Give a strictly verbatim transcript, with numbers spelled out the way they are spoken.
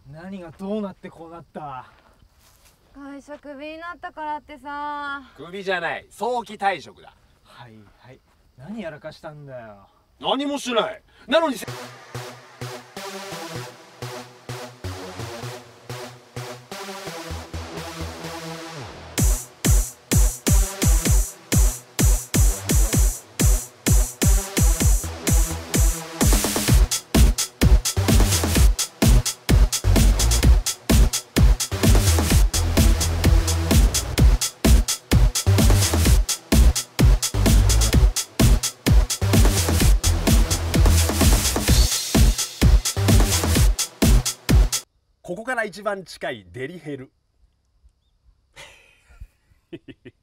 何がどうなってこうなった？ 会社クビになったからってさ。 クビじゃない、早期退職だ。 はいはい、何やらかしたんだよ。 何もしてない。なのにせここから一番近いデリヘル